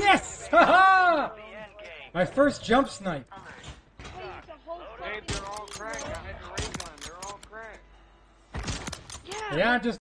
Yes! Haha! My first jump snipe. Hey, they're all cracked. I had the ray gun. They're all cracked. Yeah, just